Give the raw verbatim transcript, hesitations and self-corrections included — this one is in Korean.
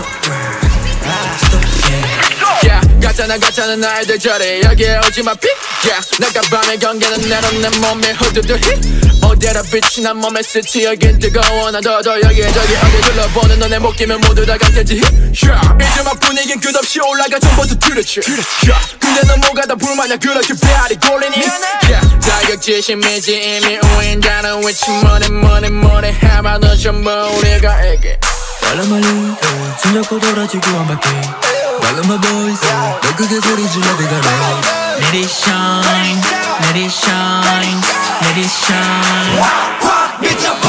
가짜나 가짜는 나이들 저래 여기에 오지마 픽 yeah. 내가 밤에 경계는 내려 내 몸에 후두두 힙 어디에라 빛이 난 몸에 스치 여긴 뜨거워 나 더더 여기저기 어디 둘러보는 너네 못 끼면 모두 다 같겠지 힙 yeah. 이제 막 분위긴 끝없이 올라가 전부터 들었지 yeah. 근데 넌 뭐가 다 불만이야 그렇게 배알이 골리니 yeah. 자격지심이지 이미 우인자는 위치 뭐니 뭐니 뭐니 해봐도 전부 우리가 이게 빨라 말리 손잡고 돌아지고 한 바퀴 All of my boys, 너 크게 소리 질러 들어가네 Let it shine, let it shine, let it shine 확 미쳐